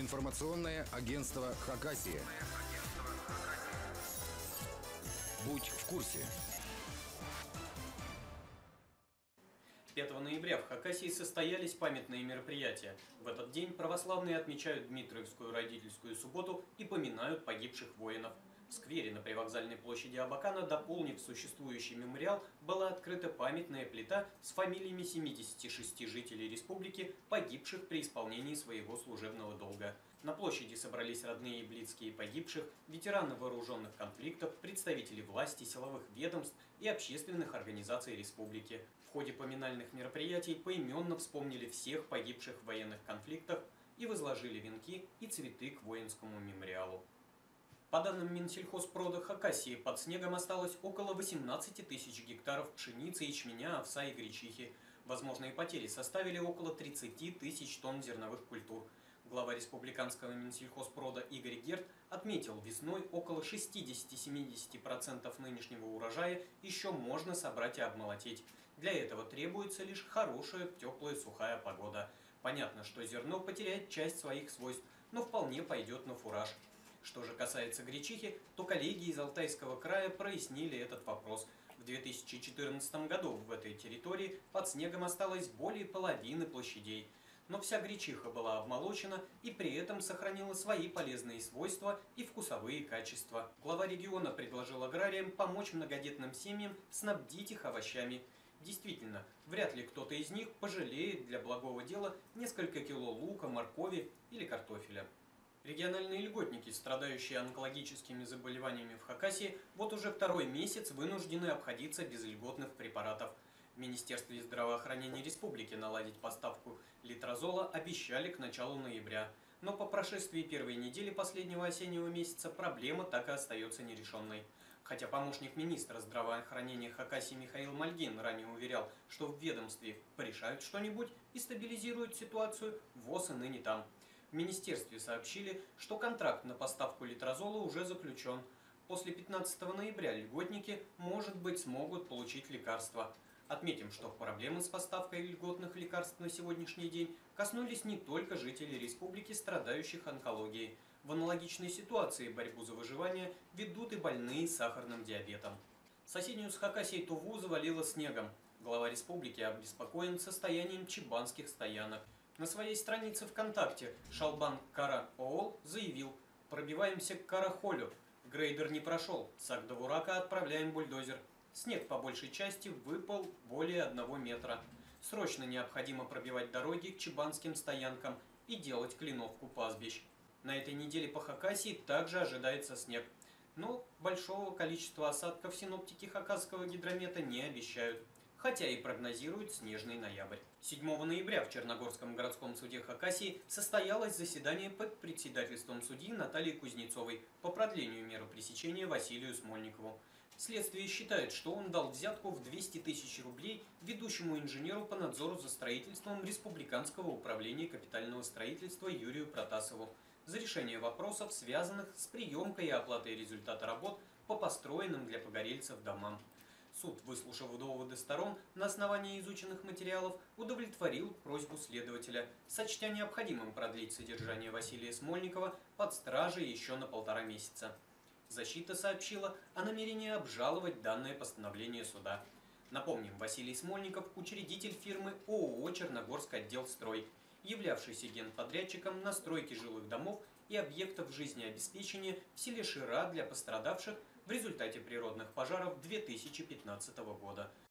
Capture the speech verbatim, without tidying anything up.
Информационное агентство «Хакасия». Будь в курсе. пятого ноября в Хакасии состоялись памятные мероприятия. В этот день православные отмечают Дмитриевскую родительскую субботу и поминают погибших воинов. В сквере на привокзальной площади Абакана, дополнив существующий мемориал, была открыта памятная плита с фамилиями семидесяти шести жителей республики, погибших при исполнении своего служебного долга. На площади собрались родные и близкие погибших, ветераны вооруженных конфликтов, представители власти, силовых ведомств и общественных организаций республики. В ходе поминальных мероприятий поименно вспомнили всех погибших в военных конфликтах и возложили венки и цветы к воинскому мемориалу. По данным Минсельхозпрода Хакасии, под снегом осталось около восемнадцати тысяч гектаров пшеницы, ячменя, овса и гречихи. Возможные потери составили около тридцати тысяч тонн зерновых культур. Глава республиканского Минсельхозпрода Игорь Герд отметил, весной около шестидесяти-семидесяти процентов нынешнего урожая еще можно собрать и обмолотить. Для этого требуется лишь хорошая, теплая, сухая погода. Понятно, что зерно потеряет часть своих свойств, но вполне пойдет на фураж. Что же касается гречихи, то коллеги из Алтайского края прояснили этот вопрос. В две тысячи четырнадцатом году в этой территории под снегом осталось более половины площадей. Но вся гречиха была обмолочена и при этом сохранила свои полезные свойства и вкусовые качества. Глава региона предложил аграриям помочь многодетным семьям снабдить их овощами. Действительно, вряд ли кто-то из них пожалеет для благого дела несколько кило лука, моркови или картофеля. Региональные льготники, страдающие онкологическими заболеваниями в Хакасии, вот уже второй месяц вынуждены обходиться без льготных препаратов. В Министерстве здравоохранения республики наладить поставку литрозола обещали к началу ноября. Но по прошествии первой недели последнего осеннего месяца проблема так и остается нерешенной. Хотя помощник министра здравоохранения Хакасии Михаил Мальгин ранее уверял, что в ведомстве порешают что-нибудь и стабилизируют ситуацию, ВОЗ и ныне там. В министерстве сообщили, что контракт на поставку литрозола уже заключен. После пятнадцатого ноября льготники, может быть, смогут получить лекарства. Отметим, что проблемы с поставкой льготных лекарств на сегодняшний день коснулись не только жителей республики, страдающих онкологией. В аналогичной ситуации борьбу за выживание ведут и больные с сахарным диабетом. Соседнюю с Хакасией Туву завалило снегом. Глава республики обеспокоен состоянием чебанских стоянок. На своей странице ВКонтакте Шалбан Кара Оол заявил: «Пробиваемся к Карахолю. Грейдер не прошел. С Агдавурака отправляем бульдозер. Снег по большей части выпал более одного метра. Срочно необходимо пробивать дороги к чебанским стоянкам и делать клиновку пастбищ». На этой неделе по Хакасии также ожидается снег. Но большого количества осадков синоптики Хакасского гидромета не обещают, хотя и прогнозируют снежный ноябрь. седьмого ноября в Черногорском городском суде Хакасии состоялось заседание под председательством судьи Натальи Кузнецовой по продлению меры пресечения Василию Смольникову. Следствие считает, что он дал взятку в двести тысяч рублей ведущему инженеру по надзору за строительством Республиканского управления капитального строительства Юрию Протасову за решение вопросов, связанных с приемкой и оплатой результата работ по построенным для погорельцев домам. Суд, выслушав доводы сторон, на основании изученных материалов удовлетворил просьбу следователя, сочтя необходимым продлить содержание Василия Смольникова под стражей еще на полтора месяца. Защита сообщила о намерении обжаловать данное постановление суда. Напомним, Василий Смольников – учредитель фирмы ООО «Черногорский отдел строй», являвшийся генподрядчиком на стройке жилых домов и объектов жизнеобеспечения в селе Шира для пострадавших в результате природных пожаров две тысячи пятнадцатого года.